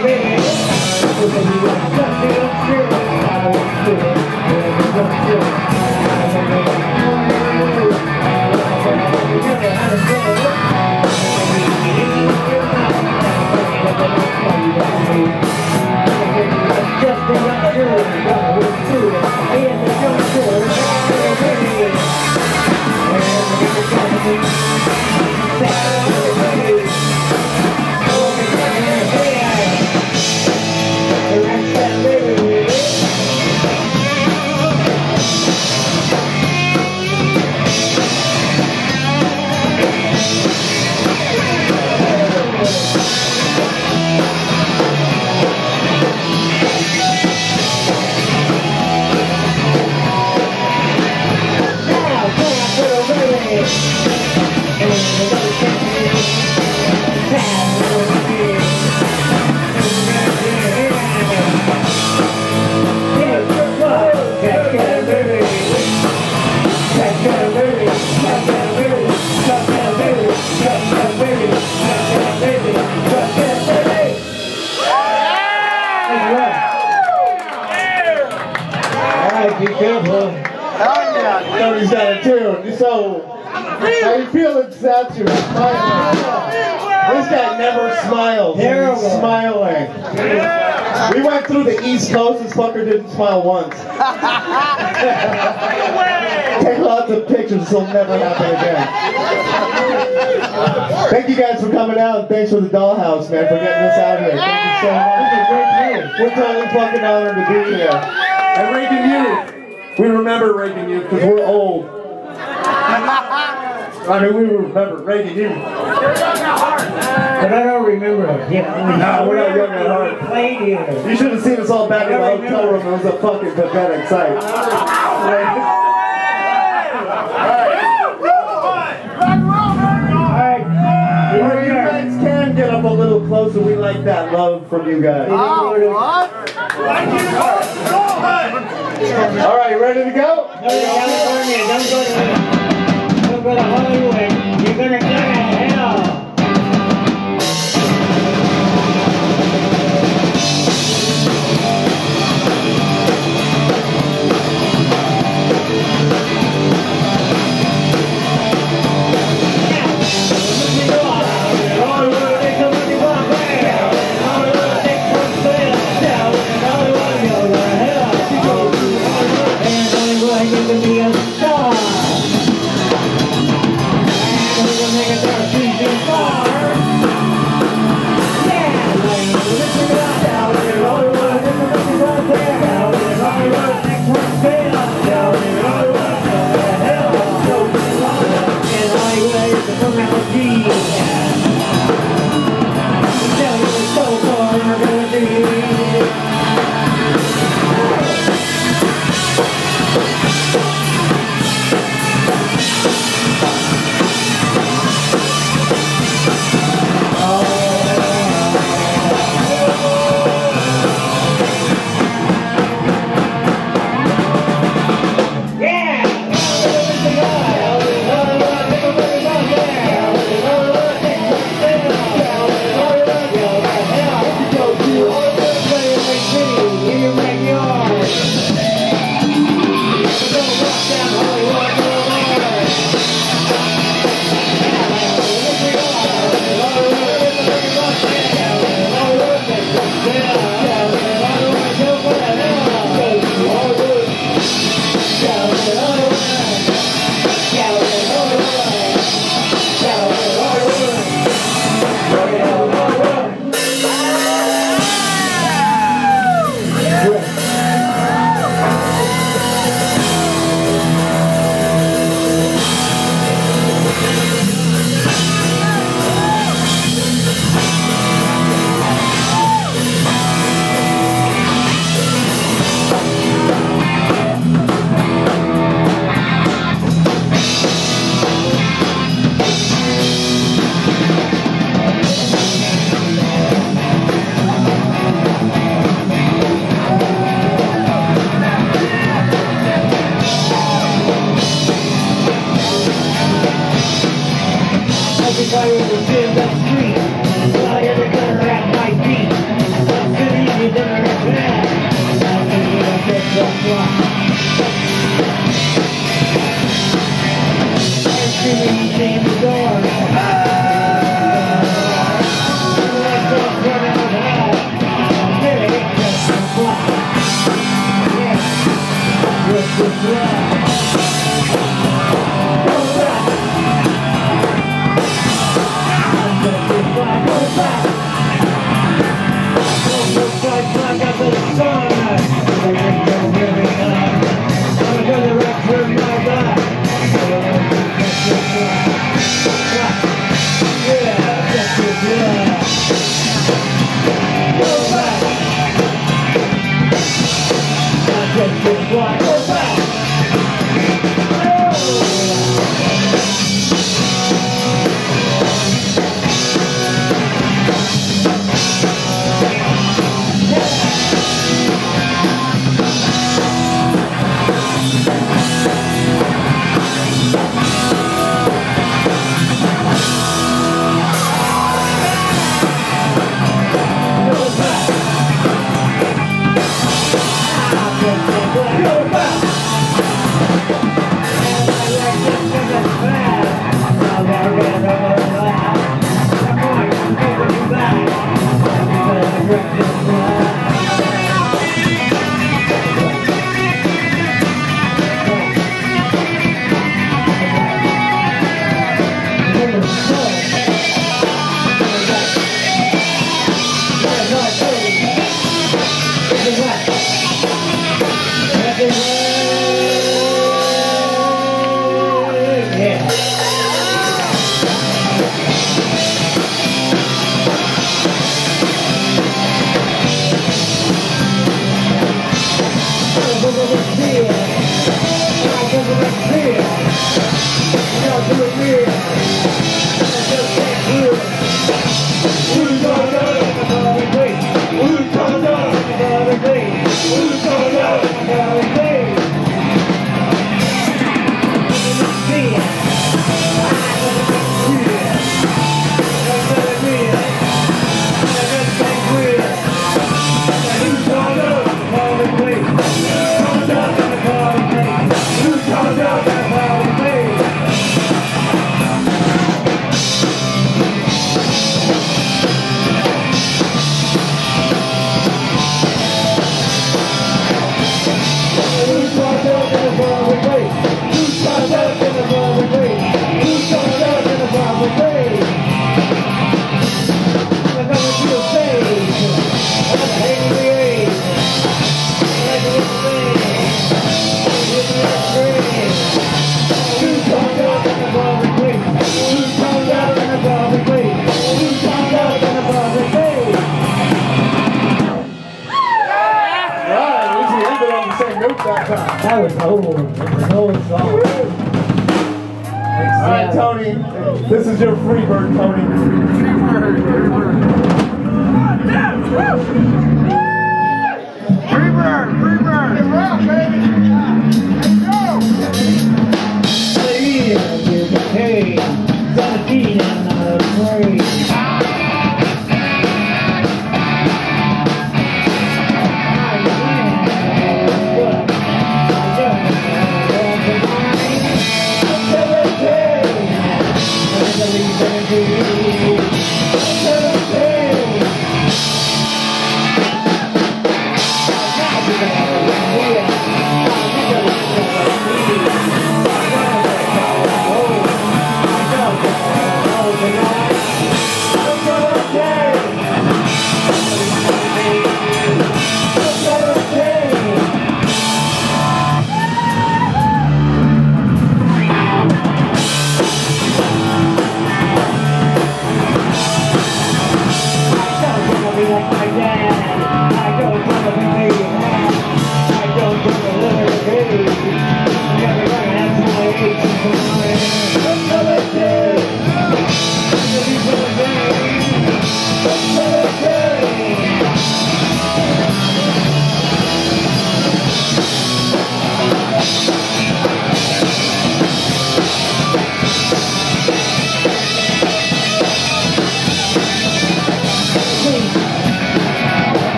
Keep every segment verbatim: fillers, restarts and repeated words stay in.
Be careful. Tony's got a tune. So, how you feeling, Seth? You're smiling. This guy never smiles. He's smiling. We went through the East Coast. This fucker didn't smile once. Take lots of pictures. This will never happen again. Thank you guys for coming out. Thanks for the Dollhouse, man, for getting us out here. Thank you so much. This is a great place. We're totally fucking honored to be here. And Reagan Youth. We remember Reagan Youth because we're old. I mean, we remember Reagan Youth. But I don't remember it. Yeah, no, we're not young at heart. Played here. You should have seen us all back in the hotel room. It was a fucking pathetic sight. Or you guys can get up a little closer. We like that love from you guys. Oh, what? All right, you ready to go? No, don't go to Don't go to Don't go to Hollywood. You're gonna go to hell. That was old. It was an old song. Alright, Tony. This is your free bird, Tony. Free bird, free bird. Free bird, free bird. Get rock, baby. Let's go. Hey, seventeen and not afraid.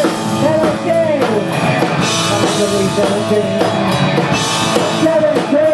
seventeen.